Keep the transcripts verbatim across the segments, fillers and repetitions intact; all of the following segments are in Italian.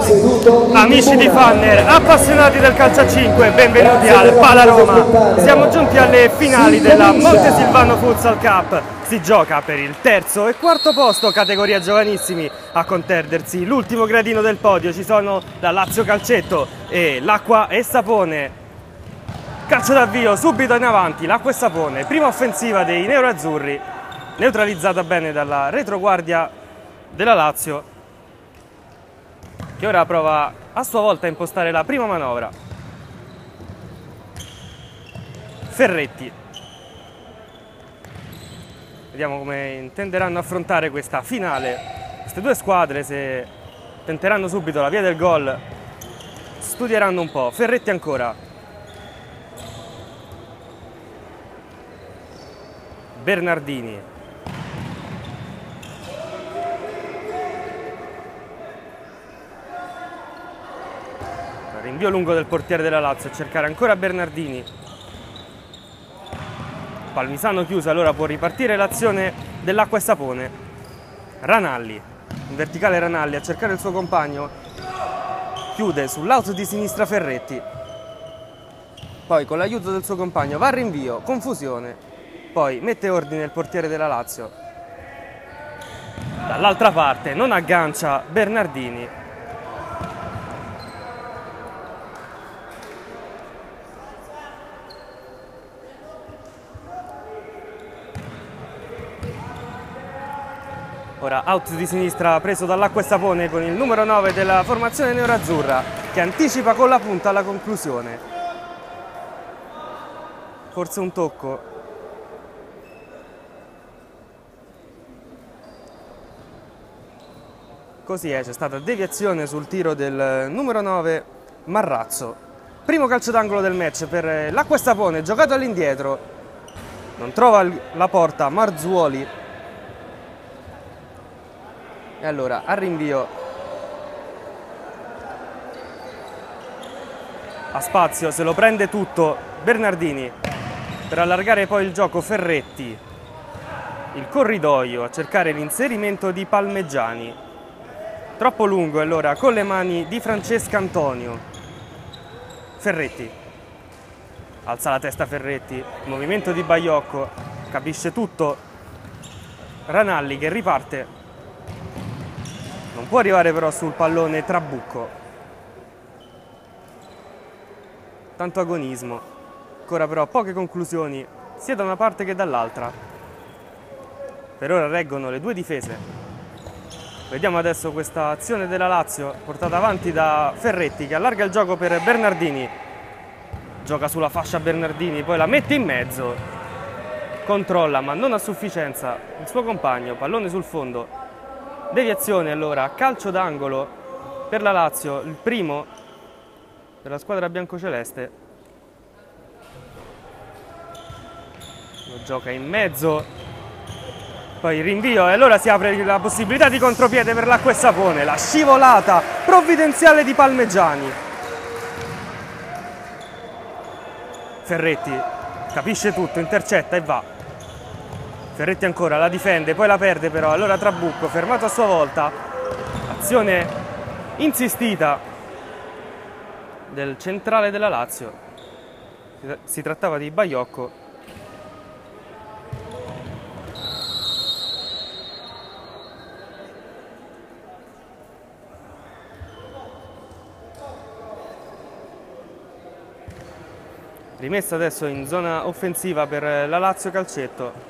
Amici di Fanner, appassionati del calcio a cinque, benvenuti al Pala Roma. Siamo giunti alle finali della Montesilvano Futsal Cup. Si gioca per il terzo e quarto posto, categoria giovanissimi. A contendersi l'ultimo gradino del podio ci sono la Lazio Calcetto e l'Acqua e Sapone. Calcio d'avvio subito in avanti, l'Acqua e Sapone, prima offensiva dei neroazzurri, neutralizzata bene dalla retroguardia della Lazio, che ora prova a sua volta a impostare la prima manovra. Ferretti. Vediamo come intenderanno affrontare questa finale. Queste due squadre, se tenteranno subito la via del gol, studieranno un po'. Ferretti ancora. Bernardini. Rinvio lungo del portiere della Lazio a cercare ancora Bernardini. Palmisano chiuso, allora può ripartire l'azione dell'Acqua e Sapone. Ranalli, in verticale Ranalli a cercare il suo compagno, chiude sull'out di sinistra Ferretti, poi con l'aiuto del suo compagno va al rinvio, confusione, poi mette ordine il portiere della Lazio. Dall'altra parte non aggancia Bernardini. Ora out di sinistra preso dall'Acqua e Sapone con il numero nove della formazione neroazzurra che anticipa con la punta la conclusione. Forse un tocco. Così è, c'è stata deviazione sul tiro del numero nove Marrazzo. Primo calcio d'angolo del match per l'Acqua e Sapone, giocato all'indietro. Non trova la porta Marzuoli. E allora al rinvio a spazio, se lo prende tutto Bernardini per allargare poi il gioco. Ferretti, il corridoio a cercare l'inserimento di Palmeggiani, troppo lungo, e allora con le mani di Francesca Antonio. Ferretti alza la testa, Ferretti, movimento di Baiocco, capisce tutto Ranalli che riparte. Non può arrivare però sul pallone Trabucco. Tanto agonismo. Ancora però poche conclusioni sia da una parte che dall'altra. Per ora reggono le due difese. Vediamo adesso questa azione della Lazio portata avanti da Ferretti che allarga il gioco per Bernardini. Gioca sulla fascia Bernardini, poi la mette in mezzo. Controlla ma non a sufficienza il suo compagno. Pallone sul fondo. Deviazione allora, calcio d'angolo per la Lazio, il primo della squadra biancoceleste. Lo gioca in mezzo, poi rinvio e allora si apre la possibilità di contropiede per l'Acqua e Sapone. La scivolata provvidenziale di Palmeggiani. Ferretti capisce tutto, intercetta e va. Ferretti ancora, la difende, poi la perde però, allora Trabucco fermato a sua volta. Azione insistita del centrale della Lazio. Si trattava di Baiocco. Rimessa adesso in zona offensiva per la Lazio Calcetto.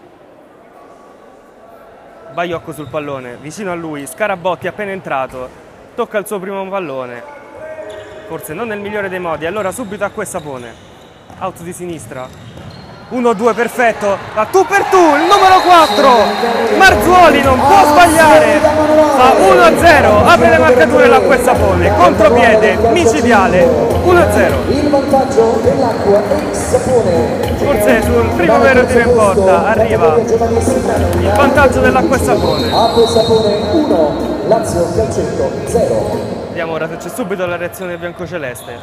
Baiocco sul pallone, vicino a lui, Scarabotti appena entrato, tocca il suo primo pallone, forse non nel migliore dei modi, allora subito Acqua e Sapone, out di sinistra, uno due perfetto, la tu per tu, il numero quattro, Marzuoli non può sbagliare, fa uno a zero, apre le marcature l'Acqua e Sapone, contropiede, micidiale, uno a zero. Il vantaggio dell'Acqua e Sapone. Forse sul primo vero tiro in porta arriva il vantaggio dell'Acqua e Sapone. Acqua e Sapone uno, Lazio Calcetto zero. Vediamo ora se c'è subito la reazione biancoceleste.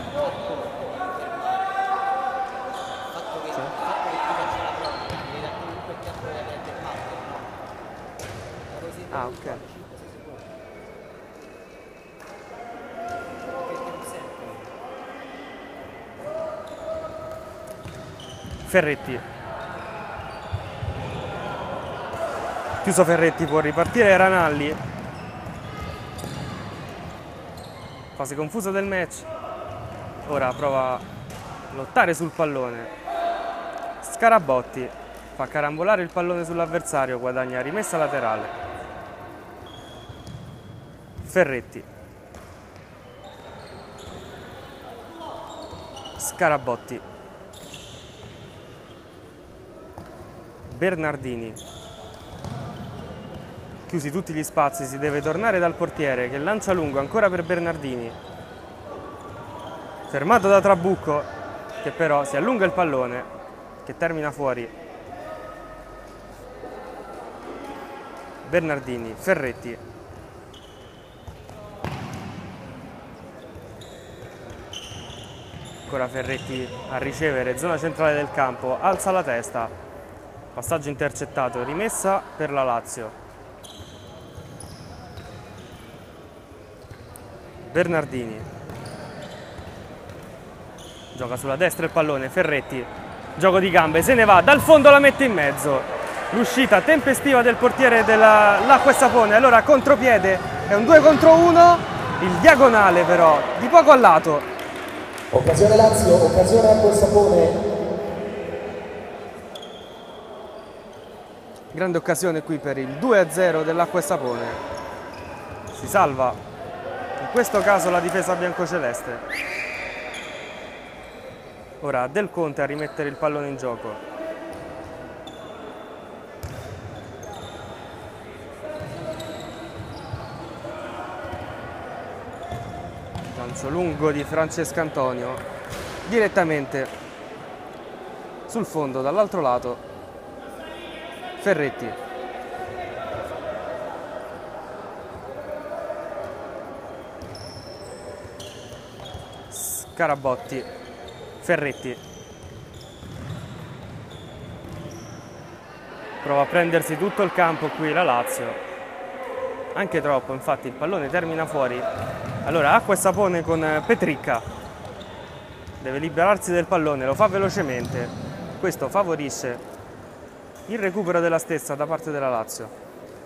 Ah, ok. Ferretti. Chiuso Ferretti, può ripartire Ranalli. Fase confusa del match. Ora prova a lottare sul pallone. Scarabotti fa carambolare il pallone sull'avversario, guadagna rimessa laterale. Ferretti. Scarabotti. Bernardini. Chiusi tutti gli spazi, si deve tornare dal portiere che lancia lungo ancora per Bernardini. Fermato da Trabucco che però si allunga il pallone che termina fuori. Bernardini, Ferretti. Ancora Ferretti a ricevere, zona centrale del campo, alza la testa. Passaggio intercettato, rimessa per la Lazio. Bernardini gioca sulla destra il pallone, Ferretti, gioco di gambe, se ne va, dal fondo la mette in mezzo, l'uscita tempestiva del portiere dell'Acqua e Sapone, allora contropiede, è un due contro uno, il diagonale però, di poco a lato. Occasione Lazio, occasione Acqua e Sapone. Grande occasione qui per il due a zero dell'Acqua e Sapone, si salva. In questo caso la difesa biancoceleste. Ora Del Conte a rimettere il pallone in gioco. Lancio lungo di Francesco Antonio. Direttamente sul fondo dall'altro lato. Ferretti. Scarabotti, Ferretti prova a prendersi tutto il campo qui la Lazio, anche troppo, infatti il pallone termina fuori. Allora Acqua e Sapone con Petricca, deve liberarsi del pallone, lo fa velocemente, questo favorisce il recupero della stessa da parte della Lazio.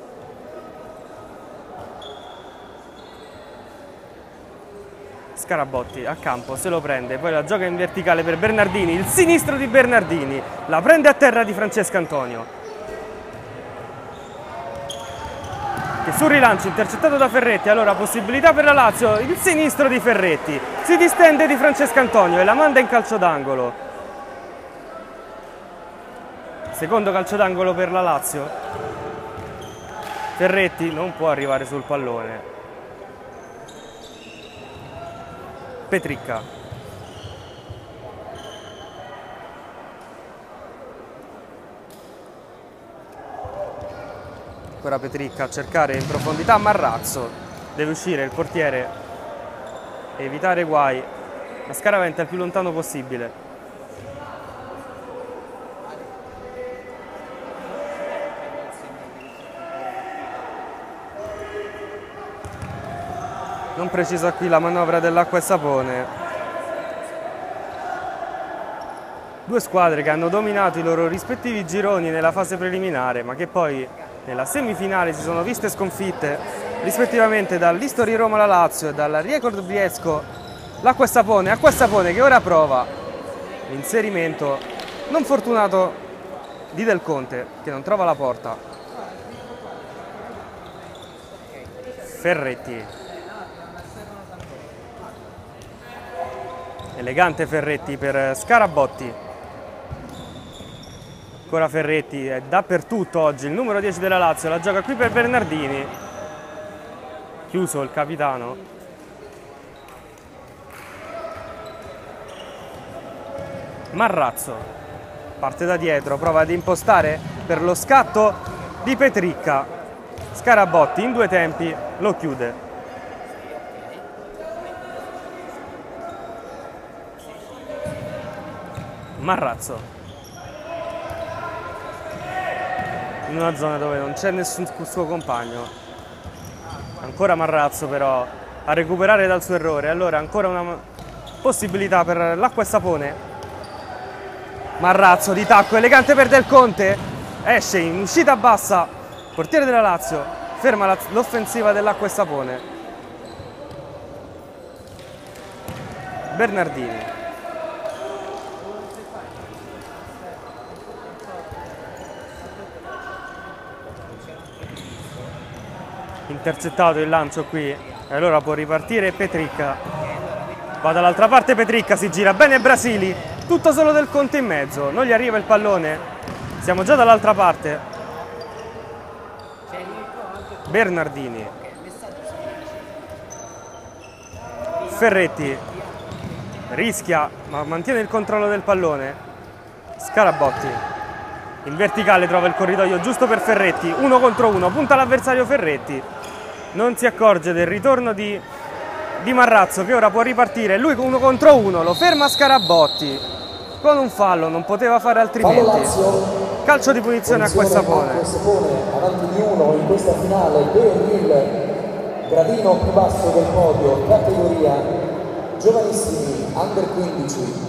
Scarabotti a campo, se lo prende, poi la gioca in verticale per Bernardini, il sinistro di Bernardini, la prende a terra di Francesco Antonio, che sul rilancio intercettato da Ferretti, allora possibilità per la Lazio, il sinistro di Ferretti, si distende di Francesco Antonio e la manda in calcio d'angolo. Secondo calcio d'angolo per la Lazio. Ferretti non può arrivare sul pallone. Petricca. Ancora Petricca a cercare in profondità Marrazzo. Deve uscire il portiere, evitare guai. La scaraventa il più lontano possibile. Non precisa qui la manovra dell'Acqua e Sapone. Due squadre che hanno dominato i loro rispettivi gironi nella fase preliminare, ma che poi nella semifinale si sono viste sconfitte rispettivamente dall'Histori Roma la Lazio e dal Record Briesco l'Acqua e Sapone. Acqua e Sapone che ora prova l'inserimento non fortunato di Del Conte, che non trova la porta. Ferretti. Elegante Ferretti per Scarabotti. Ancora Ferretti, è dappertutto oggi il numero dieci della Lazio, la gioca qui per Bernardini. Chiuso il capitano. Marrazzo parte da dietro, prova ad impostare per lo scatto di Petricca. Scarabotti in due tempi lo chiude. Marrazzo in una zona dove non c'è nessun suo compagno. Ancora Marrazzo però a recuperare dal suo errore. Allora ancora una possibilità per l'Acqua e Sapone. Marrazzo di tacco elegante per Del Conte, esce in uscita bassa, portiere della Lazio, ferma l'offensiva dell'Acqua e Sapone. Bernardini. Intercettato il lancio qui e allora può ripartire Petricca. Va dall'altra parte Petricca, si gira bene Brasili, tutto solo Del Conte in mezzo, non gli arriva il pallone, siamo già dall'altra parte. Bernardini. Ferretti rischia ma mantiene il controllo del pallone. Scarabotti in verticale trova il corridoio giusto per Ferretti, uno contro uno, punta l'avversario Ferretti, non si accorge del ritorno di, di Marrazzo che ora può ripartire, lui uno contro uno, lo ferma Scarabotti con un fallo, non poteva fare altrimenti. Calcio di punizione a Acqua e Sapone. Avanti di uno in questa finale per il gradino più basso del podio, categoria giovanissimi, under quindici.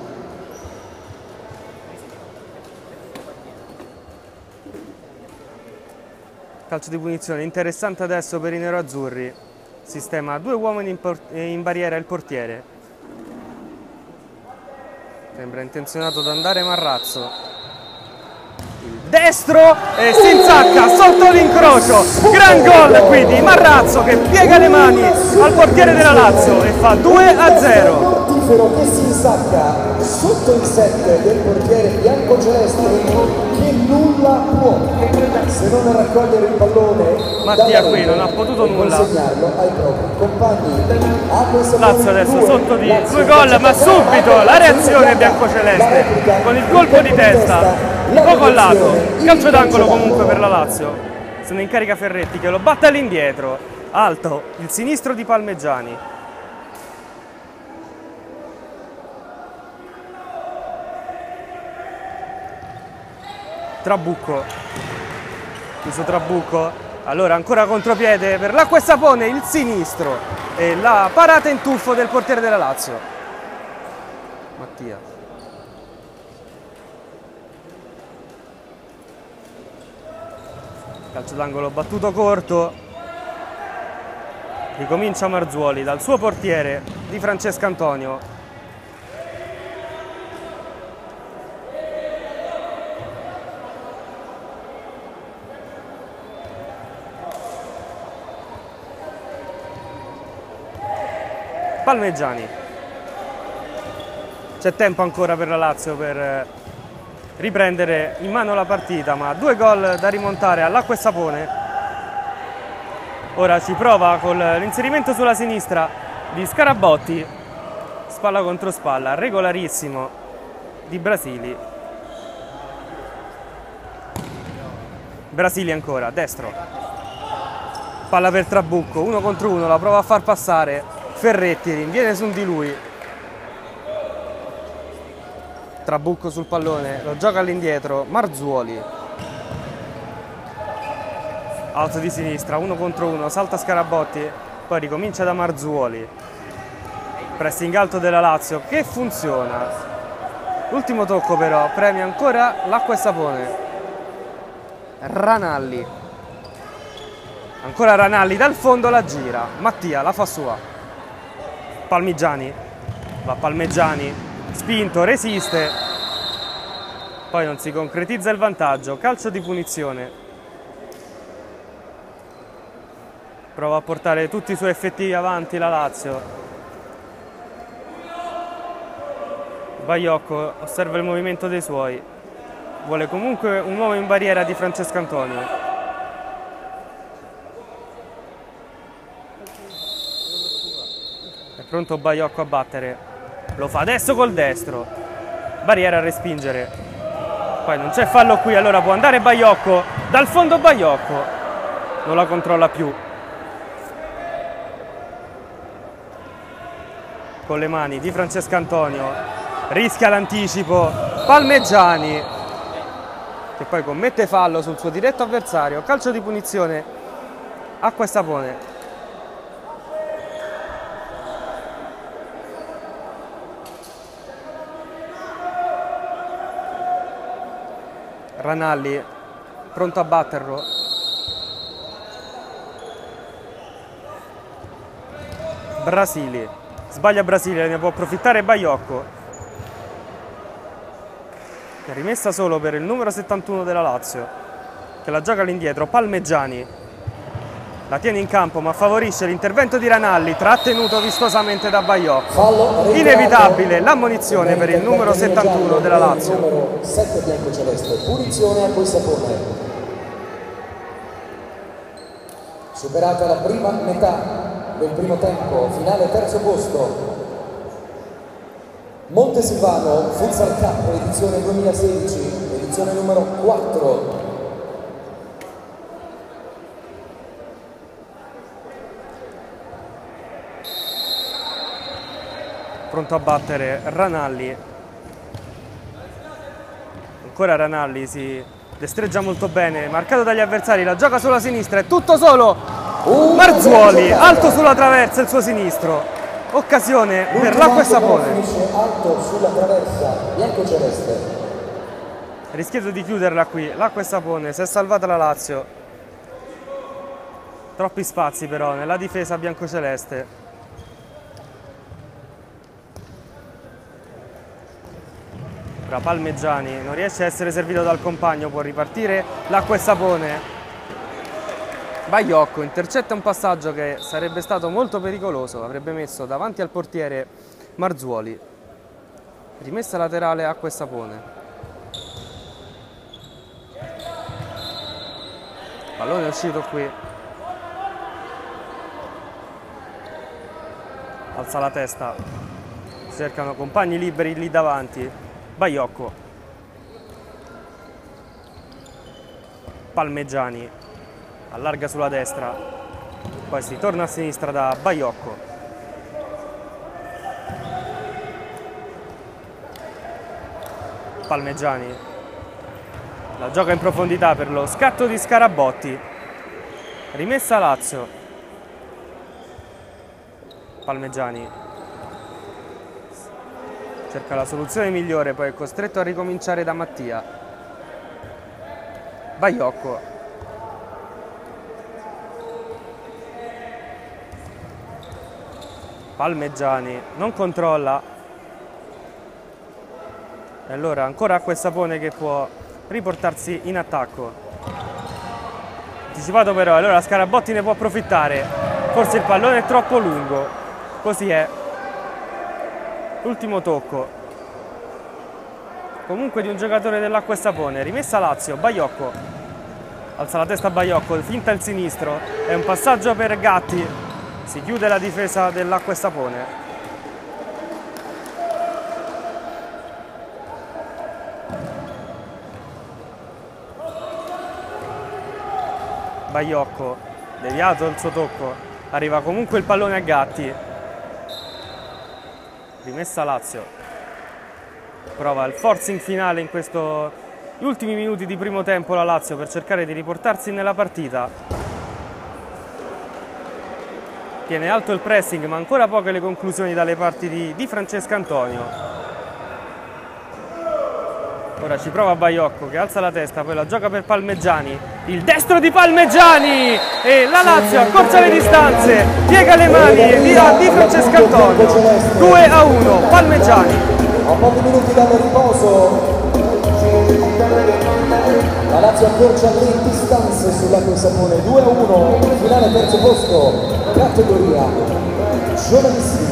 Calcio di punizione interessante adesso per i neroazzurri. Sistema due uomini in, in barriera il portiere. Sembra intenzionato ad andare Marrazzo. Il destro e si insacca sotto l'incrocio. Gran gol qui di Marrazzo che piega le mani al portiere della Lazio e fa due a zero. Mortifero che si insacca sotto il sette del portiere biancoceleste che nulla può se non raccogliere il pallone. Mattia qui non ha potuto nulla. Consegnarlo ai propri compagni. Lazio adesso sotto di due gol, ma subito la reazione biancoceleste con il colpo di testa di poco a lato. Calcio d'angolo comunque per la Lazio. Se ne incarica Ferretti che lo batte all'indietro. Alto il sinistro di Palmeggiani. Trabucco, chiuso Trabucco, allora ancora contropiede per l'Acqua e Sapone, il sinistro e la parata in tuffo del portiere della Lazio. Mattia. Calcio d'angolo battuto corto, ricomincia Marzuoli dal suo portiere di Francesco Antonio. Palmeggiani. C'è tempo ancora per la Lazio per riprendere in mano la partita, ma due gol da rimontare all'Acqua e Sapone. Ora si prova con l'inserimento sulla sinistra di Scarabotti, spalla contro spalla, regolarissimo di Brasili. Brasili ancora, destro. Palla per Trabucco, uno contro uno, la prova a far passare. Ferretti rinviene su di lui. Trabucco sul pallone, lo gioca all'indietro. Marzuoli. Alto di sinistra, uno contro uno, salta Scarabotti, poi ricomincia da Marzuoli. Pressing alto della Lazio che funziona. Ultimo tocco però, premia ancora l'Acqua e Sapone. Ranalli. Ancora Ranalli, dal fondo la gira. Mattia la fa sua. Palmeggiani, va Palmeggiani, spinto, resiste, poi non si concretizza il vantaggio, calcio di punizione. Prova a portare tutti i suoi effettivi avanti la Lazio. Baiocco osserva il movimento dei suoi, vuole comunque un uomo in barriera di Francesco Antonio. Pronto Baiocco a battere, lo fa adesso col destro, barriera a respingere, poi non c'è fallo qui, allora può andare Baiocco, dal fondo Baiocco, non la controlla più, con le mani di Francesco Antonio, rischia l'anticipo, Palmeggiani, che poi commette fallo sul suo diretto avversario, calcio di punizione, Acqua e Sapone. Ranalli pronto a batterlo. Brasili, sbaglia Brasile, ne può approfittare Baiocco. Che è rimessa solo per il numero settantuno della Lazio, che la gioca all'indietro. Palmeggiani la tiene in campo ma favorisce l'intervento di Ranalli, trattenuto vistosamente da Baiocco. Inevitabile l'ammonizione per il numero settantuno della Lazio. Numero sette biancoceleste, punizione a quel sapone. Superata la prima metà del primo tempo, finale terzo posto. Montesilvano Futsal Cup edizione duemilasedici, edizione numero quattro. Pronto a battere Ranalli. Ancora Ranalli, si destreggia molto bene, marcato dagli avversari, la gioca sulla sinistra, è tutto solo Marzuoli, alto sulla traversa il suo sinistro. Occasione per l'acqua e sapone. Alto sulla traversa, biancoceleste. Rischiato di chiuderla qui, l'acqua e sapone, si è salvata la Lazio. Troppi spazi però nella difesa biancoceleste. Ora Palmeggiani non riesce a essere servito dal compagno, può ripartire l'acqua e sapone. Baiocco intercetta un passaggio che sarebbe stato molto pericoloso, avrebbe messo davanti al portiere Marzuoli. Rimessa laterale acqua e sapone. Pallone è uscito qui. Alza la testa. Cercano compagni liberi lì davanti. Baiocco, Palmeggiani allarga sulla destra, poi si torna a sinistra da Baiocco. Palmeggiani la gioca in profondità per lo scatto di Scarabotti. Rimessa Lazio. Palmeggiani cerca la soluzione migliore, poi è costretto a ricominciare da Mattia. Baiocco. Palmeggiani non controlla. E allora ancora acqua e sapone che può riportarsi in attacco. Anticipato però, allora Scarabotti ne può approfittare. Forse il pallone è troppo lungo. Così è. L'ultimo tocco comunque di un giocatore dell'acqua e sapone. Rimessa Lazio, Baiocco alza la testa Baiocco, finta il sinistro, è un passaggio per Gatti, si chiude la difesa dell'acqua e sapone. Baiocco deviato il suo tocco, arriva comunque il pallone a Gatti. Rimessa Lazio, prova il forcing finale in questo gli ultimi minuti di primo tempo la Lazio per cercare di riportarsi nella partita. Tiene alto il pressing ma ancora poche le conclusioni dalle parti di, di Francesco Antonio. Ora ci prova Baiocco che alza la testa, poi la gioca per Palmeggiani, il destro di Palmeggiani e la Lazio accorcia le distanze, piega le mani e via di Francesco Antonio. due a uno Palmeggiani. A pochi minuti dal riposo la Lazio accorcia le distanze sull'acqua e sapone. Due a uno, finale terzo posto, categoria giovanissimi.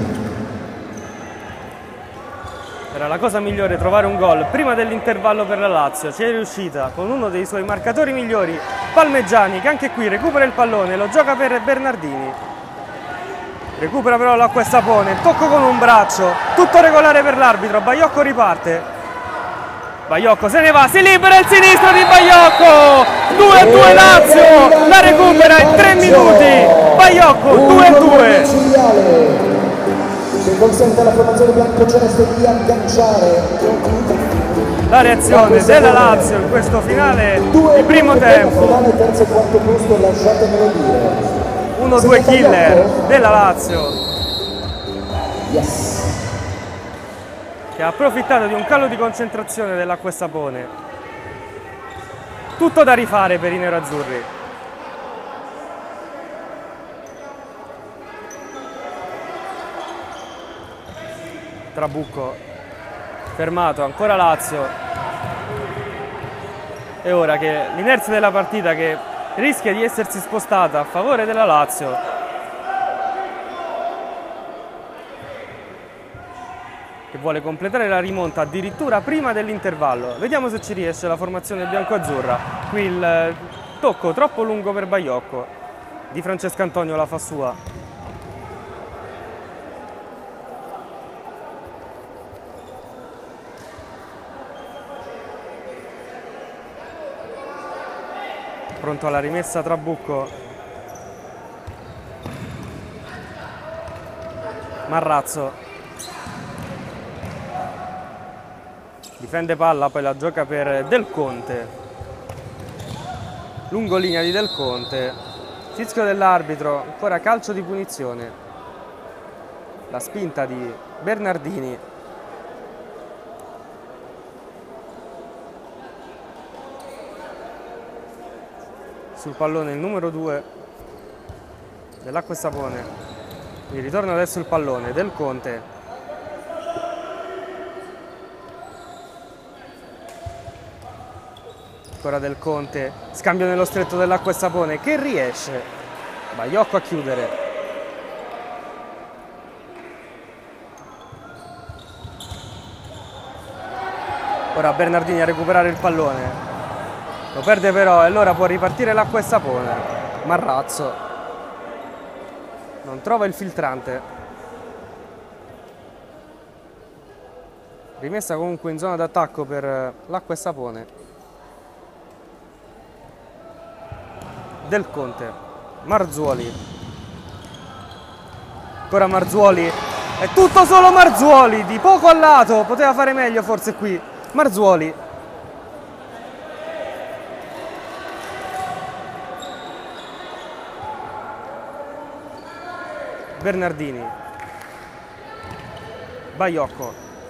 Era la cosa migliore trovare un gol prima dell'intervallo per la Lazio, ci è riuscita con uno dei suoi marcatori migliori, Palmeggiani, che anche qui recupera il pallone, lo gioca per Bernardini. Recupera però l'acqua e sapone, tocco con un braccio, tutto regolare per l'arbitro, Baiocco riparte. Baiocco se ne va, si libera il sinistro di Baiocco, due a due Lazio, la recupera in tre minuti, Baiocco due a due. Che consente alla formazione biancoceleste di agganciare la reazione della Lazio in questo finale di primo tempo. Finale terzo e quarto posto, lasciatemelo dire. uno due killer della Lazio. Yes. Che ha approfittato di un calo di concentrazione dell'acqua e sapone. tutto da rifare per i nerazzurri. Trabucco fermato, ancora Lazio, e ora che l'inerzia della partita che rischia di essersi spostata a favore della Lazio, che vuole completare la rimonta addirittura prima dell'intervallo. Vediamo se ci riesce la formazione bianco-azzurra. Qui il tocco troppo lungo per Baiocco, Di Francesco Antonio la fa sua. Pronto alla rimessa Trabucco. Marrazzo difende palla, poi la gioca per Del Conte, lungo linea di Del Conte, fischio dell'arbitro, ancora calcio di punizione, la spinta di Bernardini. Sul pallone il numero due dell'Acqua e Sapone, il ritorno adesso il pallone, Del Conte, ancora Del Conte, scambio nello stretto dell'Acqua e Sapone che riesce Baiocco a chiudere. Ora Bernardini a recuperare il pallone, lo perde però e allora può ripartire l'Acqua e Sapone. Marrazzo non trova il filtrante, rimessa comunque in zona d'attacco per l'Acqua e Sapone. Del Conte, Marzuoli, ancora Marzuoli, è tutto solo Marzuoli, di poco al lato, poteva fare meglio forse qui. Marzuoli, Bernardini, Baiocco,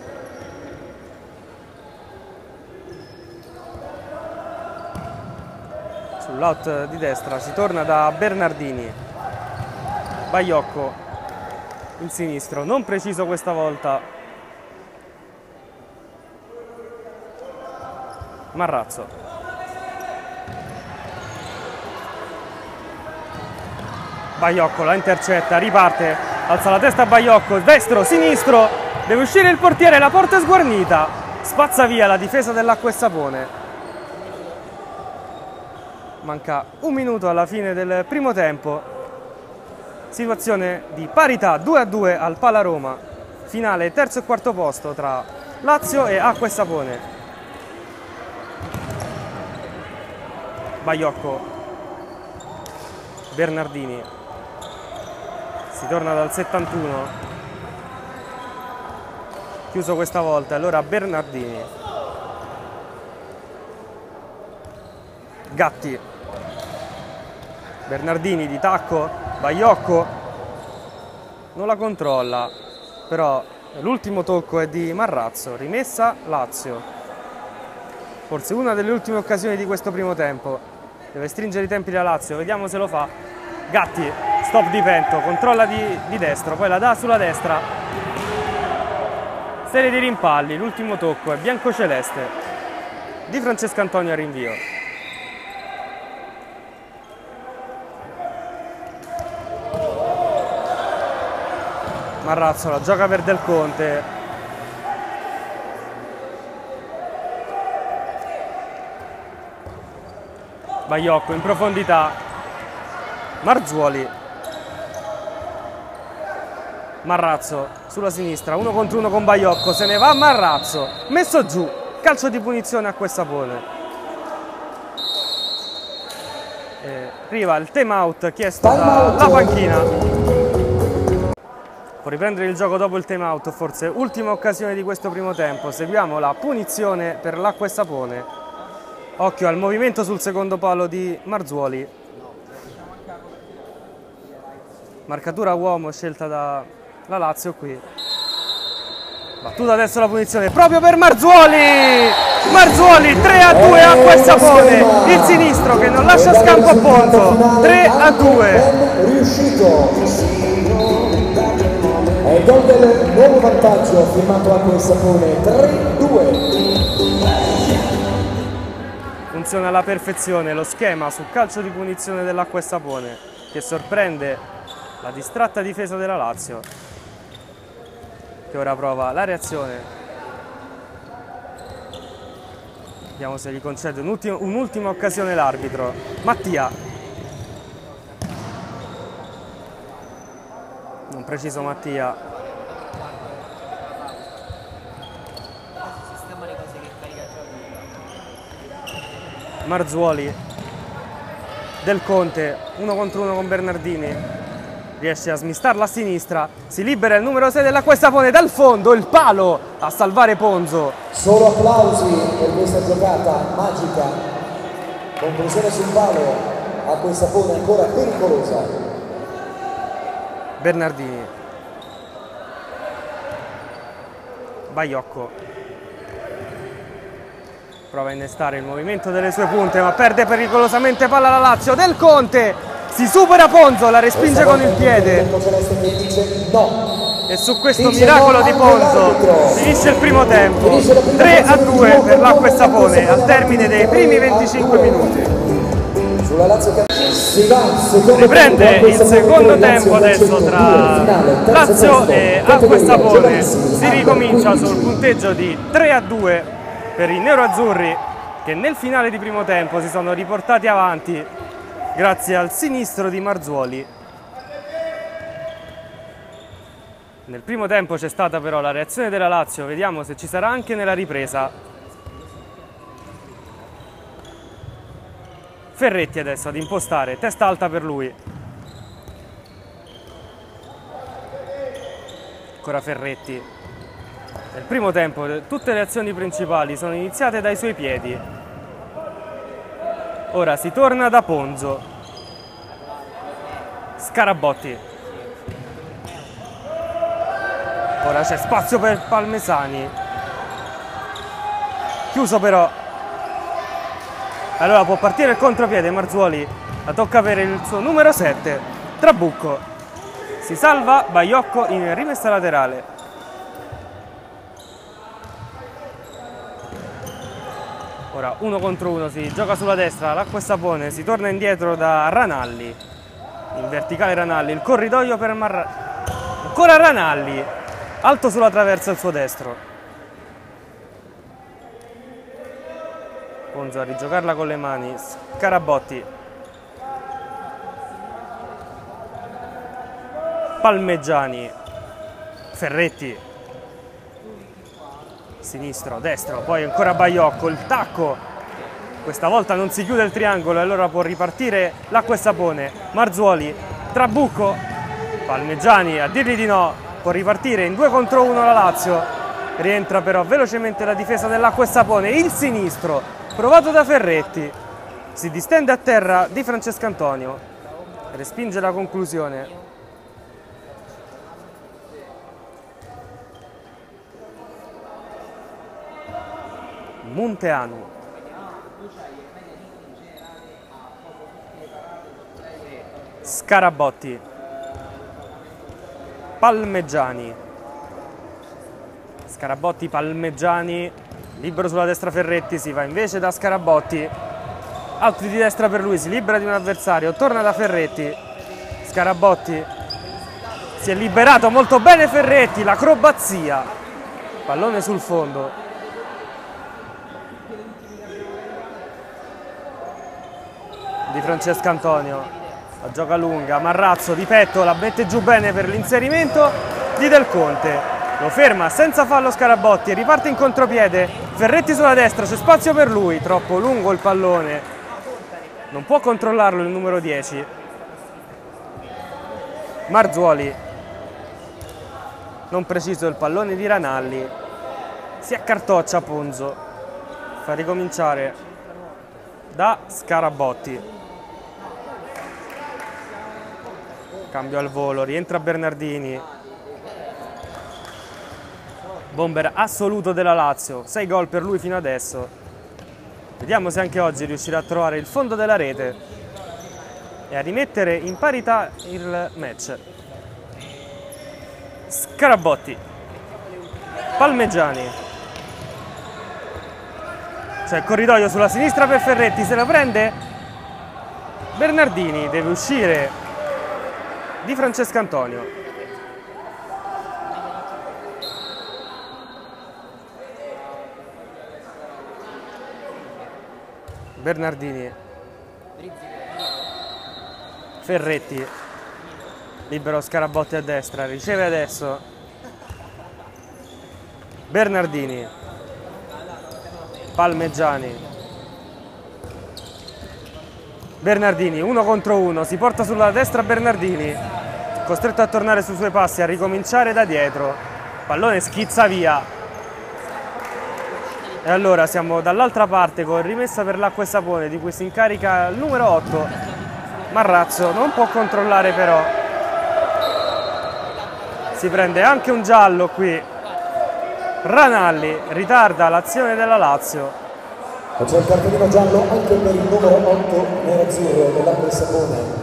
sull'out di destra si torna da Bernardini, Baiocco, il sinistro, non preciso questa volta, Marrazzo. Baiocco la intercetta, riparte, alza la testa Baiocco, destro, sinistro, deve uscire il portiere, la porta è sguarnita, spazza via la difesa dell'Acqua e Sapone. Manca un minuto alla fine del primo tempo, situazione di parità due a due al Pala Roma, finale terzo e quarto posto tra Lazio e Acqua e Sapone. Baiocco, Bernardini, si torna dal settantuno, chiuso questa volta, allora Bernardini, Gatti, Bernardini di tacco, Baiocco non la controlla, però l'ultimo tocco è di Marrazzo, rimessa Lazio, forse una delle ultime occasioni di questo primo tempo, deve stringere i tempi la Lazio, vediamo se lo fa. Gatti, stop di Pento, controlla di, di destro, poi la dà sulla destra, serie di rimpalli, l'ultimo tocco è biancoceleste, Di Francesco Antonio al rinvio. Marrazzo la gioca per Del Conte, Baiocco in profondità, Marzuoli, Marrazzo sulla sinistra, uno contro uno con Baiocco, se ne va Marrazzo, messo giù, calcio di punizione Acqua e Sapone. E arriva il time out chiesto dalla panchina. Può riprendere il gioco dopo il time out, forse ultima occasione di questo primo tempo, seguiamo la punizione per l'Acqua e Sapone. Occhio al movimento sul secondo palo di Marzuoli. Marcatura uomo scelta dalla Lazio qui. Battuta adesso la punizione proprio per Marzuoli! Marzuoli tre a due a Questapone, il sinistro che non lascia scampo a Ponzo, tre a due. Riuscito. E gol del nuovo vantaggio firmato a Questapone, tre a due. Funziona alla perfezione lo schema sul calcio di punizione dell'Acquestapone, che sorprende la distratta difesa della Lazio, che ora prova la reazione. Vediamo se gli concede un'ultima occasione l'arbitro. Mattia. Non preciso Mattia. Marzuoli. Del Conte, uno contro uno con Bernardini. Riesce a smistarla a sinistra. Si libera il numero sei dell'Acquestapone dal fondo. Il palo a salvare Ponzo. Solo applausi per questa giocata magica. Conclusione sul palo. Acquestapone ancora pericolosa. Bernardini. Baiocco. Prova a innestare il movimento delle sue punte, ma perde pericolosamente palla la Lazio. Del Conte si supera Ponzo, la respinge con il piede. E su questo miracolo di Ponzo finisce il primo tempo. tre a due per l'Acquestapone al termine dei primi venticinque minuti. Riprende il secondo tempo adesso tra Lazio e Acquestapone. Si ricomincia sul punteggio di tre a due per i neroazzurri, che nel finale di primo tempo si sono riportati avanti grazie al sinistro di Marzuoli. Nel primo tempo c'è stata però la reazione della Lazio, vediamo se ci sarà anche nella ripresa. Ferretti adesso ad impostare, testa alta per lui. Ancora Ferretti. Nel primo tempo tutte le azioni principali sono iniziate dai suoi piedi. Ora si torna da Ponzo. Scarabotti. Ora c'è spazio per Palmesani. Chiuso però. Allora può partire il contropiede Marzuoli. La tocca avere il suo numero sette. Trabucco. Si salva Baiocco in rimessa laterale. Ora uno contro uno si gioca sulla destra, l'Acquestapone si torna indietro da Ranalli. In verticale Ranalli, il corridoio per Marra... Ancora Ranalli. Alto sulla traversa il suo destro. Ponzo a rigiocarla con le mani. Scarabotti. Palmeggiani. Ferretti. Sinistro, destro, poi ancora Baiocco, il tacco. Questa volta non si chiude il triangolo e allora può ripartire l'Acquestapone. Marzuoli, Trabucco, Palmeggiani a dirgli di no. Può ripartire in due contro uno la Lazio. Rientra però velocemente la difesa dell'Acquestapone. Il sinistro, provato da Ferretti. Si distende a terra di Francesco Antonio. Respinge la conclusione. Munteanu. Scarabotti. Palmeggiani. Scarabotti, Palmeggiani. Libero sulla destra Ferretti, si va invece da Scarabotti. Altri di destra per lui, si libera di un avversario, torna da Ferretti. Scarabotti. Si è liberato molto bene Ferretti, l'acrobazia. Pallone sul fondo. Di Francesco Antonio, la gioca lunga, Marrazzo di petto, la mette giù bene per l'inserimento di Del Conte, lo ferma senza fallo Scarabotti e riparte in contropiede. Ferretti sulla destra, c'è spazio per lui, troppo lungo il pallone, non può controllarlo il numero dieci. Marzuoli, non preciso il pallone di Ranalli, si accartoccia Ponzo, fa ricominciare da Scarabotti. Cambio al volo, rientra Bernardini. bomber assoluto della Lazio, sei gol per lui fino adesso. Vediamo se anche oggi riuscirà a trovare il fondo della rete e a rimettere in parità il match. Scarabotti, Palmegiani, c'è il corridoio sulla sinistra per Ferretti, se la prende Bernardini, deve uscire Di Francesco Antonio. Bernardini, Ferretti, libero Scarabotti a destra, riceve adesso Bernardini, Palmegiani, Bernardini, uno contro uno, si porta sulla destra Bernardini, costretto a tornare sui suoi passi, a ricominciare da dietro, pallone schizza via. E allora siamo dall'altra parte con rimessa per l'acqua e sapone, di cui si incarica il numero otto, Marrazzo, non può controllare però, si prende anche un giallo qui, Ranalli ritarda l'azione della Lazio. E c'è il cartellino giallo anche per il numero otto nerazzurro dell'acqua e sapone.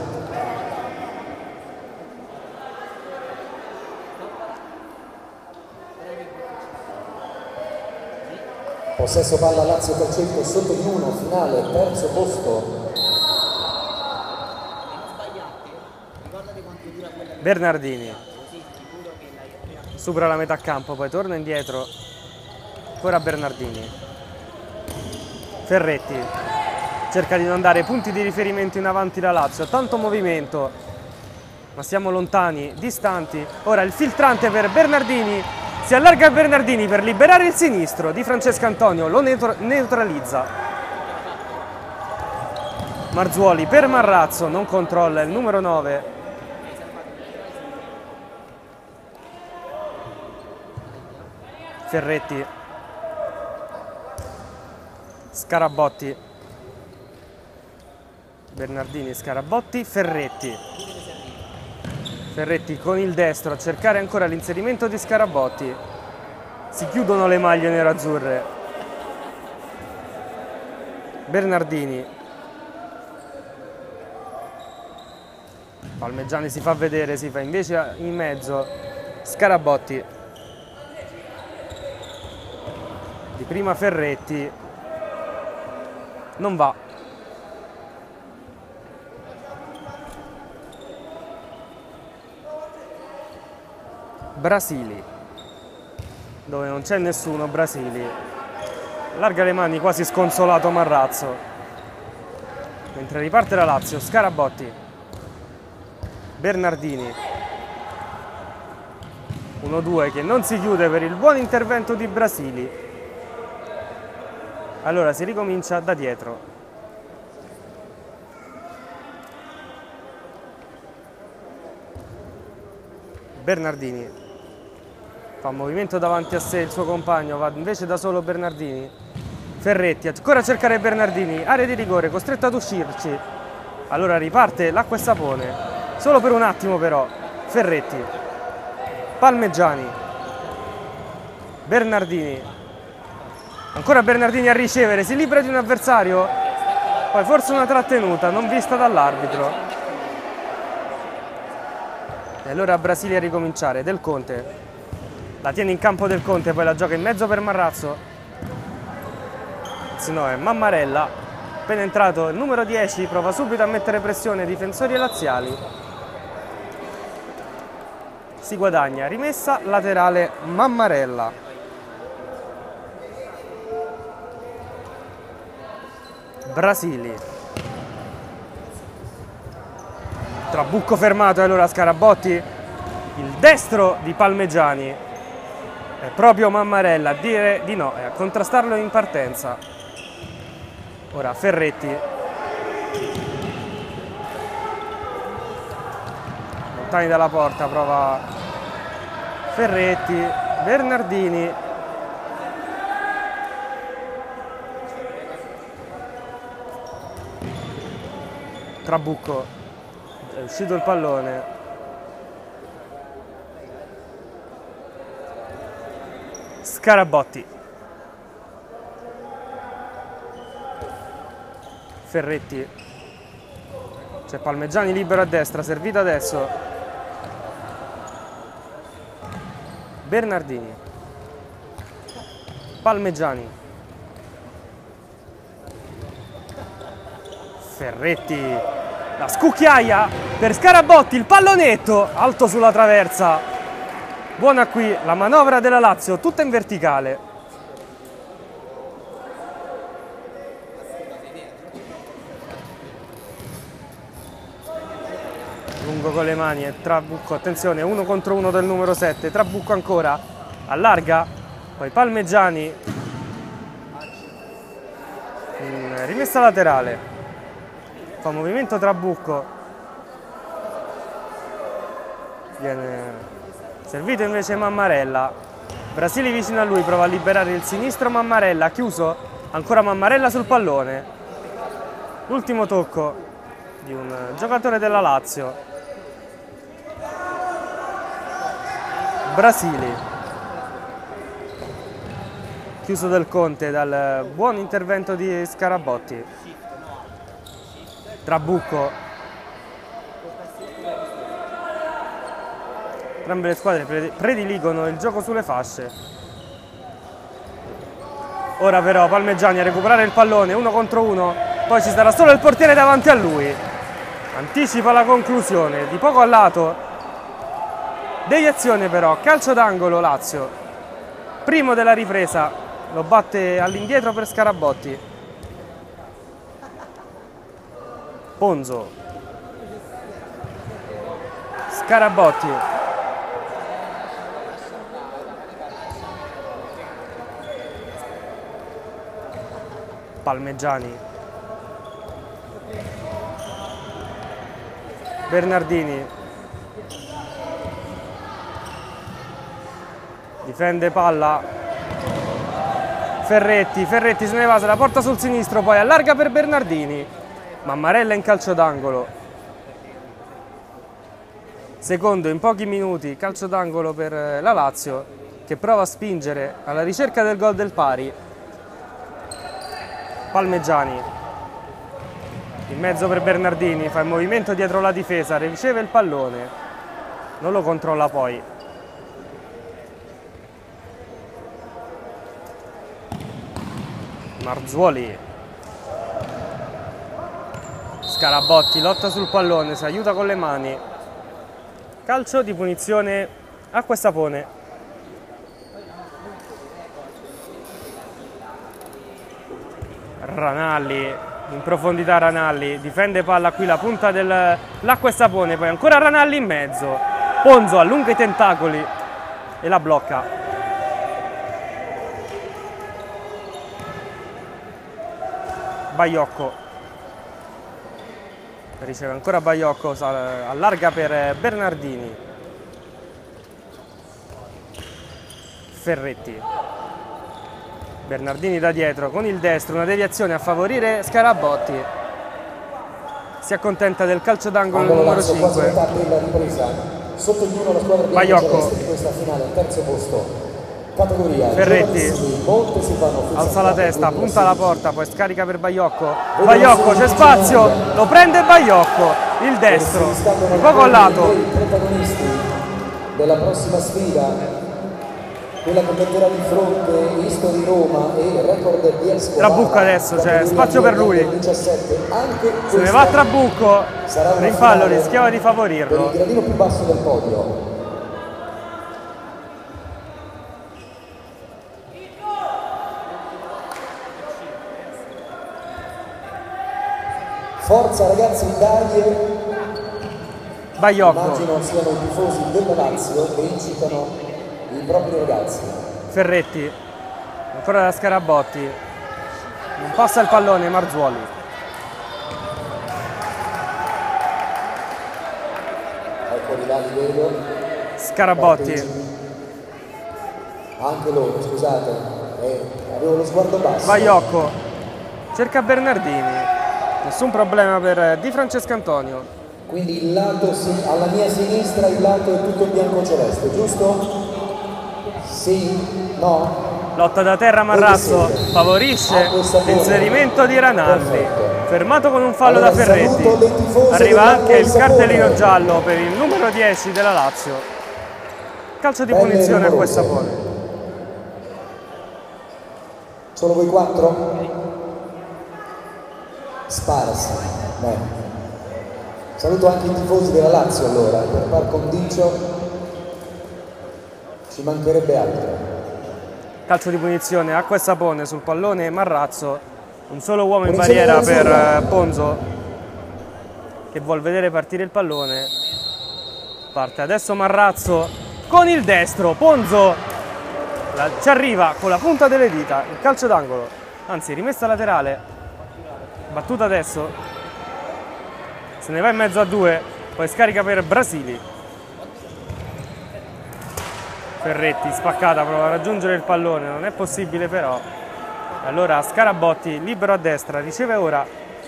Possesso palla Lazio Calcetto sotto di uno, finale, terzo posto. Bernardini supera la metà campo, poi torna indietro, ancora Bernardini. Ferretti cerca di non dare punti di riferimento in avanti la Lazio, tanto movimento, ma siamo lontani, distanti. Ora il filtrante per Bernardini, si allarga Bernardini per liberare il sinistro, Di Francesco Antonio lo neutralizza. Marzuoli per Marrazzo, non controlla il numero nove. Ferretti, Scarabotti, Bernardini, Scarabotti, Ferretti. Ferretti con il destro a cercare ancora l'inserimento di Scarabotti. Si chiudono le maglie nerazzurre. Bernardini. Palmegiani si fa vedere, si fa invece in mezzo Scarabotti. Di prima Ferretti. Non va. Brasili, dove non c'è nessuno, Brasili allarga le mani quasi sconsolato Marrazzo, mentre riparte la Lazio. Scarabotti, Bernardini, uno due che non si chiude per il buon intervento di Brasili. Allora si ricomincia da dietro. Bernardini fa un movimento davanti a sé il suo compagno, va invece da solo Bernardini. Ferretti, ancora a cercare Bernardini, area di rigore, costretto ad uscirci. Allora riparte l'acqua e sapone, solo per un attimo però. Ferretti, Palmegiani, Bernardini, ancora Bernardini a ricevere, si libera di un avversario, poi forse una trattenuta non vista dall'arbitro. E allora Brasile a ricominciare, Del Conte. La tiene in campo Del Conte, poi la gioca in mezzo per Marrazzo. Se no è Mammarella. Appena entrato il numero dieci, prova subito a mettere pressione ai difensori laziali. Si guadagna, rimessa laterale Mammarella. Brasili. Trabucco fermato e allora Scarabotti, il destro di Palmegiani. È proprio Mammarella a dire di no e a contrastarlo in partenza. Ora Ferretti. Lontani dalla porta, prova Ferretti, Bernardini. Trabucco. È uscito il pallone. Scarabotti. Ferretti. C'è Palmegiani libero a destra, servito adesso. Bernardini. Palmegiani. Ferretti. La scucchiaia per Scarabotti, il pallonetto alto sulla traversa. Buona qui la manovra della Lazio, tutta in verticale. Lungo con le mani e Trabucco, attenzione, uno contro uno del numero sette, Trabucco ancora, allarga, poi Palmegiani, in rimessa laterale, fa movimento Trabucco, viene servito invece Mammarella, Brasili vicino a lui, prova a liberare il sinistro Mammarella, chiuso, ancora Mammarella sul pallone, l'ultimo tocco di un giocatore della Lazio. Brasili, chiuso del Conte dal buon intervento di Scarabotti. Trabucco. Entrambe le squadre prediligono il gioco sulle fasce. Ora però Palmegiani a recuperare il pallone, uno contro uno, poi ci sarà solo il portiere davanti a lui. Anticipa la conclusione, di poco a lato. Deviazione però, calcio d'angolo Lazio, primo della ripresa, lo batte all'indietro per Scarabotti. Ponzo. Scarabotti. Palmegiani. Bernardini. Difende palla. Ferretti, Ferretti se ne va, se la porta sul sinistro, poi allarga per Bernardini. Mammarella in calcio d'angolo. Secondo in pochi minuti, calcio d'angolo per la Lazio, che prova a spingere alla ricerca del gol del pari. Palmegiani. In mezzo per Bernardini, fa il movimento dietro la difesa, riceve il pallone. Non lo controlla poi. Marzuoli. Scarabotti lotta sul pallone, si aiuta con le mani. Calcio di punizione Acqua e Sapone. Ranalli, in profondità Ranalli, difende palla qui la punta dell'Acqua e Sapone, poi ancora Ranalli in mezzo. Ponzo allunga i tentacoli e la blocca. Baiocco. Riceve ancora Baiocco, allarga per Bernardini. Ferretti. Bernardini da dietro con il destro, una deviazione a favorire Scarabotti. Si accontenta del calcio d'angolo numero cinque. Baiocco. Ferretti alza la testa, punta la porta, poi scarica per Baiocco. Baiocco, c'è spazio, lo prende Baiocco, il destro, un po' collato. Della prossima sfida, quella che metterà di fronte Istori Roma e il record di Escobar. Trabucco adesso, c'è spazio per lui. Se ne va Trabucco, rimpallo, rischiava di favorirlo. Il gradino più basso del podio. Forza ragazzi, dai! Baiocco. Immagino siano i tifosi della Lazio che incitano i propri ragazzi. Ferretti, ancora da Scarabotti, non passa il pallone, Marzuoli. Ecco di là li vedo. Scarabotti. Anche loro, scusate, eh, avevo lo sguardo basso. Baiocco, cerca Bernardini. Nessun problema per Di Francesco Antonio. Quindi il lato, alla mia sinistra il lato è tutto bianco-celeste, giusto? Sì? No? Lotta da terra, Marrazzo favorisce l'inserimento di Ranaldi. Perfetto. Fermato con un fallo allora, da Ferretti. Arriva anche il cartellino giallo per il numero dieci della Lazio. Calcio di Belle punizione a questa Sapone. Solo voi quattro? Sparsi. Bene. Saluto anche i tifosi della Lazio allora, per par condicio ci mancherebbe altro. Calcio di punizione, acqua e Sapone sul pallone Marrazzo, un solo uomo in barriera per Ponzo che vuol vedere partire il pallone. Parte adesso Marrazzo con il destro, Ponzo la, ci arriva con la punta delle dita, il calcio d'angolo, anzi rimessa laterale, battuta adesso, se ne va in mezzo a due, poi scarica per Brasili. Ferretti spaccata, prova a raggiungere il pallone, non è possibile però. Allora Scarabotti libero a destra, riceve ora.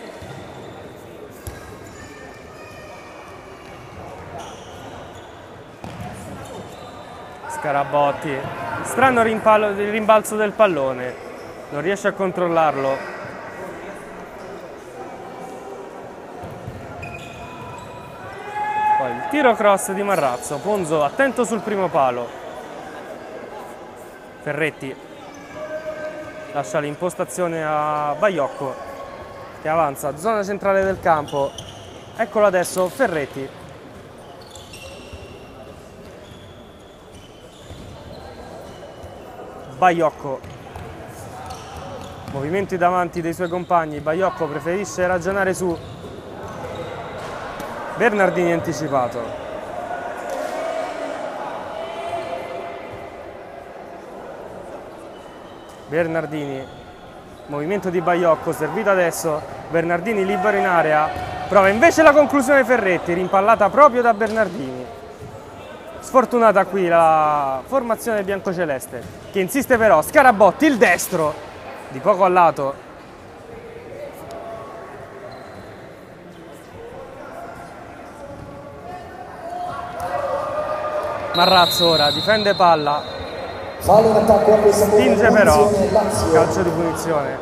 Scarabotti, strano rimpallo, rimbalzo del pallone, non riesce a controllarlo. Poi il tiro cross di Marrazzo, Ponzo attento sul primo palo. Ferretti lascia l'impostazione a Baiocco che avanza, zona centrale del campo, eccolo adesso Ferretti. Baiocco, movimenti davanti dei suoi compagni, Baiocco preferisce ragionare su Bernardini anticipato. Bernardini, movimento di Baiocco, servito adesso, Bernardini libero in area, prova invece la conclusione Ferretti, rimpallata proprio da Bernardini. Sfortunata qui la formazione biancoceleste, che insiste però, Scarabotti, il destro, di poco a lato. Marrazzo ora, difende palla. Fallo in attacco a questa spinge però, calcio di punizione.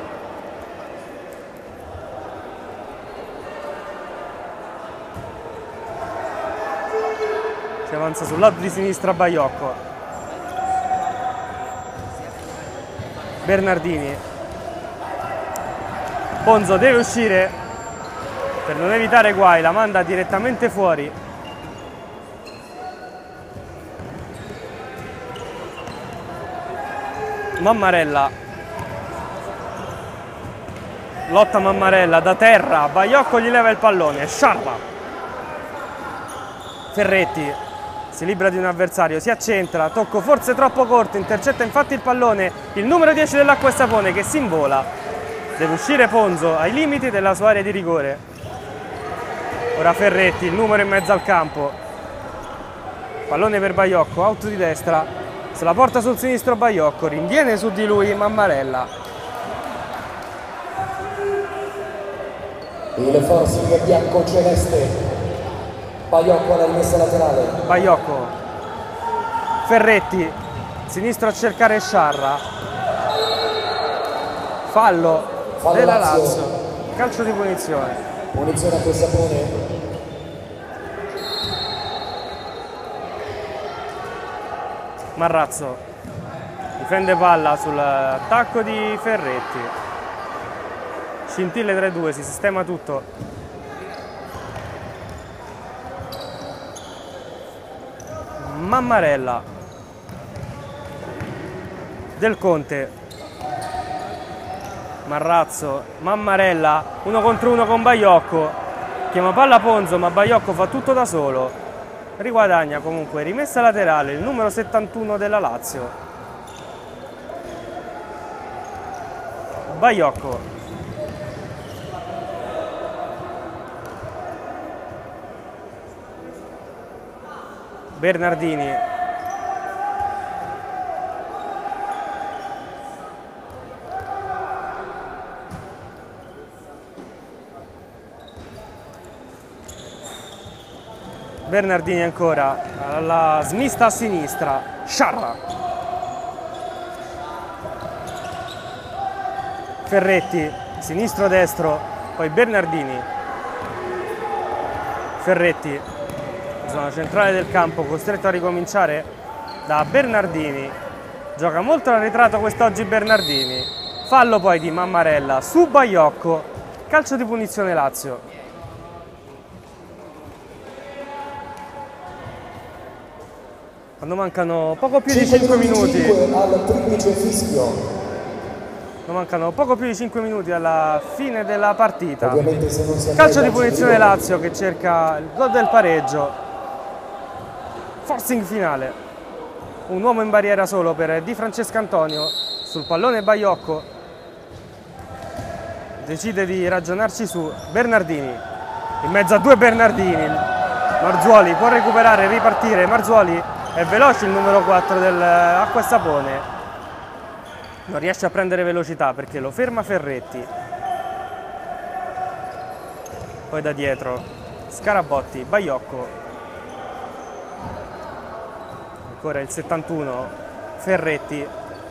Si avanza sul lato di sinistra Baiocco. Bernardini. Ponzo deve uscire per non evitare guai, la manda direttamente fuori. Mammarella, lotta Mammarella da terra, Baiocco gli leva il pallone, Sciarpa. Ferretti si libera di un avversario, si accentra, tocco forse troppo corto, intercetta infatti il pallone il numero dieci dell'Acqua e Sapone che si invola. Deve uscire Ponzo ai limiti della sua area di rigore. Ora Ferretti, il numero in mezzo al campo, pallone per Baiocco, out di destra. Se la porta sul sinistro Baiocco, rinviene su di lui Mammarella. Il forcing bianco-celeste. Baiocco alla rimessa laterale. Baiocco. Ferretti, sinistro a cercare Sciarra. Fallo, Fallo della Lazio. Lazio. Calcio di punizione. Punizione a quel Sapone. Marrazzo difende palla sull'attacco di Ferretti, scintille tre due, si sistema tutto. Mammarella, Del Conte, Marrazzo, Mammarella, uno contro uno con Baiocco, chiama palla Ponzo ma Baiocco fa tutto da solo. Riguadagna comunque rimessa laterale il numero settantuno della Lazio. Baiocco. Bernardini. Bernardini ancora, la smista a sinistra, Sciarra. Ferretti, sinistro-destro, poi Bernardini. Ferretti, zona centrale del campo, costretto a ricominciare da Bernardini. Gioca molto arretrato quest'oggi Bernardini. Fallo poi di Mammarella su Baiocco. Calcio di punizione Lazio. Quando mancano poco più di cinque minuti. Al triplice fischio. Non mancano poco più di cinque minuti alla fine della partita. Ovviamente se non si Calcio di punizione Lazio che cerca il gol del pareggio. Forcing finale. Un uomo in barriera solo per Di Francesco Antonio. Sul pallone Baiocco. Decide di ragionarci su Bernardini. In mezzo a due Bernardini. Marzuoli può recuperare e ripartire. Marzuoli è veloce, il numero quattro dell'Acqua e Sapone. Non riesce a prendere velocità perché lo ferma Ferretti. Poi da dietro Scarabotti, Baiocco. Ancora il settantuno, Ferretti.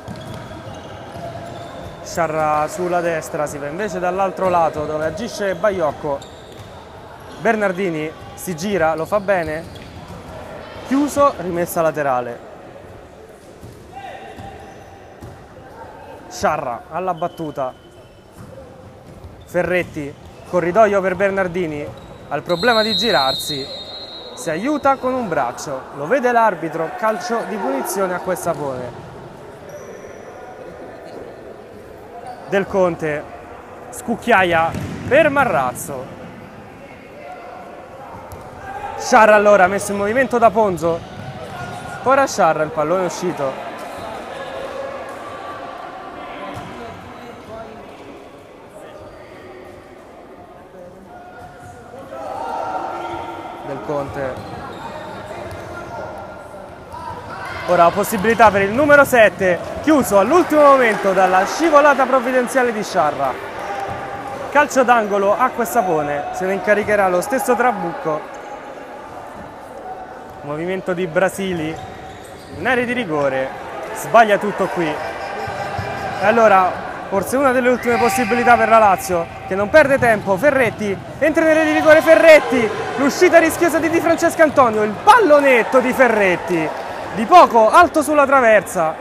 Sciarra sulla destra, si va invece dall'altro lato dove agisce Baiocco. Bernardini si gira, lo fa bene. Chiuso, rimessa laterale. Sciarra alla battuta. Ferretti, corridoio per Bernardini, ha il problema di girarsi, si aiuta con un braccio, lo vede l'arbitro, calcio di punizione Acqua e Sapone. Del Conte, scucchiaia per Marrazzo. Sciarra allora, messo in movimento da Ponzo, ora Sciarra, il pallone è uscito. Del Conte. Ora possibilità per il numero sette, chiuso all'ultimo momento dalla scivolata provvidenziale di Sciarra. Calcio d'angolo Acqua e Sapone, se ne incaricherà lo stesso Trabucco. Movimento di Brasili in area di rigore, sbaglia tutto qui. E allora forse una delle ultime possibilità per la Lazio, che non perde tempo. Ferretti entra nell'area di rigore. Ferretti, l'uscita rischiosa di Di Francesco Antonio, il pallonetto di Ferretti, di poco, alto sulla traversa.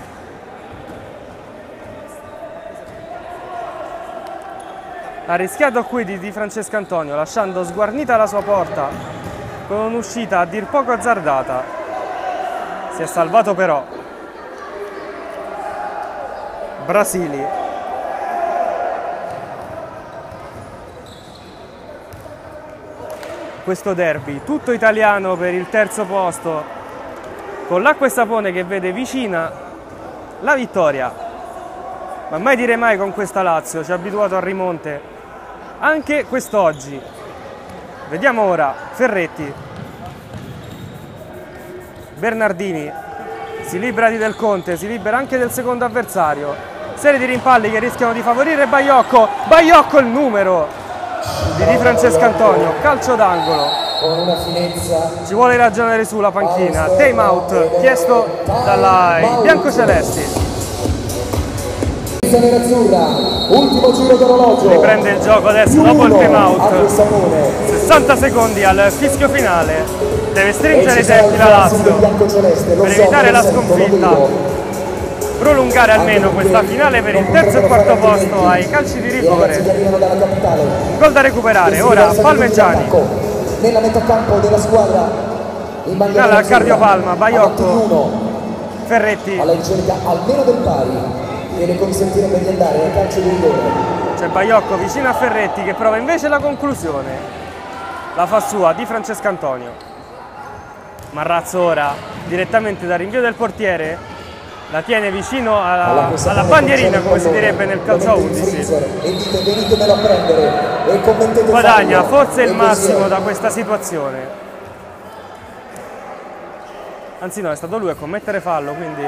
Ha rischiato qui di Di Francesco Antonio, lasciando sguarnita la sua porta con un'uscita a dir poco azzardata. Si è salvato però Brasili. Questo derby tutto italiano per il terzo posto, con l'Acqua e Sapone che vede vicina la vittoria, ma mai dire mai con questa Lazio, ci ha abituato al rimonte anche quest'oggi. Vediamo ora Ferretti, Bernardini, si libera di Del Conte, si libera anche del secondo avversario. Serie di rimpalli che rischiano di favorire Baiocco. Baiocco il numero di Di Francesco Antonio, calcio d'angolo. Con una finezza. Ci vuole ragionare sulla panchina. Time out chiesto dai biancocelesti. Nerazzurra, ultimo giro d'orologio. Riprende il gioco adesso dopo il time out. sessanta secondi al fischio finale. Deve stringere i tempi la Lazio per evitare la sconfitta, prolungare almeno questa finale per il terzo e quarto posto ai calci di rigore. Gol da recuperare, ora Palmeggiani. Nella metà campo della squadra Dalla cardiopalma, Baiocco, Ferretti. alla ricerca almeno del pari che le consentirebbe di andare al calcio di rigore. C'è Baiocco vicino a Ferretti che prova invece la conclusione. La fa sua Di Francesco Antonio. Marrazzo ora direttamente dal rinvio del portiere la tiene vicino alla, alla bandierina, come si direbbe nel calcio a undici. Guadagna forse il massimo da questa situazione, anzi no, è stato lui a commettere fallo, quindi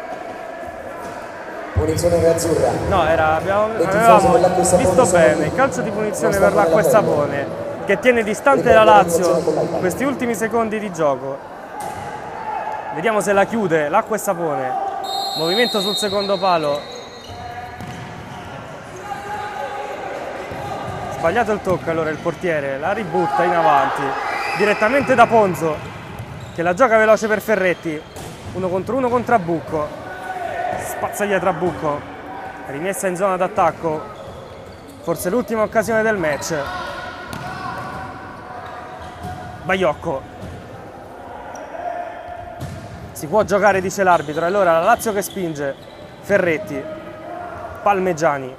punizione nerazzurra. no, era, abbiamo, avevamo visto bene il calcio di punizione per l'Acqua e Sapone che tiene distante la Lazio questi ultimi secondi di gioco. Vediamo se la chiude l'Acqua e Sapone. Movimento sul secondo palo. Sbagliato il tocco, allora il portiere la ributta in avanti direttamente da Ponzo, che la gioca veloce per Ferretti. Uno contro uno contro Bucco, spazza dietro a Bucco, rimessa in zona d'attacco, forse l'ultima occasione del match. Baiocco, si può giocare, dice l'arbitro. Allora la Lazio che spinge, Ferretti, Palmegiani,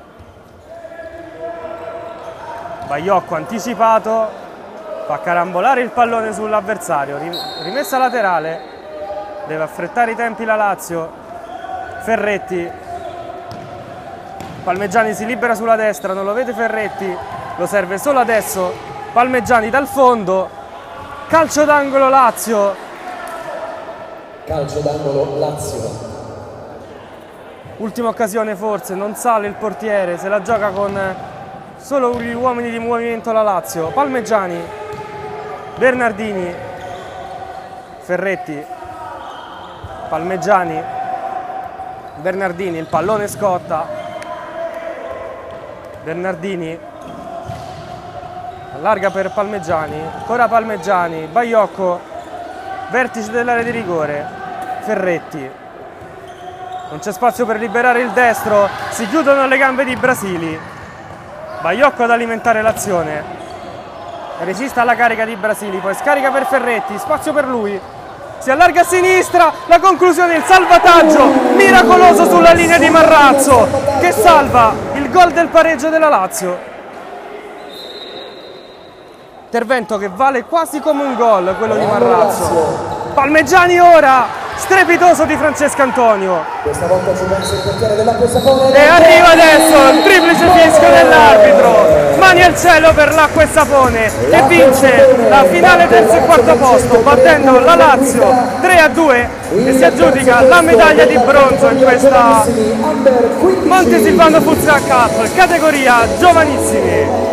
Baiocco anticipato, fa carambolare il pallone sull'avversario, rimessa laterale, deve affrettare i tempi la Lazio. Ferretti, Palmegiani si libera sulla destra, non lo vede Ferretti, lo serve solo adesso Palmegiani dal fondo, calcio d'angolo Lazio. Calcio d'angolo Lazio. Ultima occasione forse, non sale il portiere, se la gioca con solo gli uomini di movimento la Lazio. Palmegiani, Bernardini, Ferretti, Palmegiani, Bernardini, il pallone scotta, Bernardini allarga per Palmegiani, ancora Palmegiani, Baiocco, vertice dell'area di rigore, Ferretti, non c'è spazio per liberare il destro, si chiudono le gambe di Brasili, Baiocco ad alimentare l'azione, resiste alla carica di Brasili, poi scarica per Ferretti, spazio per lui, si allarga a sinistra, la conclusione, il salvataggio miracoloso sulla linea di Marrazzo che salva il gol del pareggio della Lazio. Intervento che vale quasi come un gol quello di Marrazzo. Palmegiani ora, strepitoso di Francesco Antonio. Questa volta ci pensa il portiere dell'Acqua e Sapone. E arriva adesso il triplice fischio dell'arbitro. Mani al cielo per l'Acqua e Sapone che vince la finale terzo e quarto posto battendo la Lazio tre a due e si aggiudica la medaglia di bronzo in questa Montesilvano Futsal Cup categoria giovanissimi.